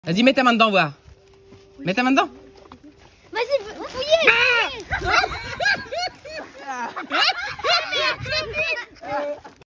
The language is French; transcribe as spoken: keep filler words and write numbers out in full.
Vas-y, mets ta main dedans, voir. Mets ta main dedans. Vas-y, fouillez.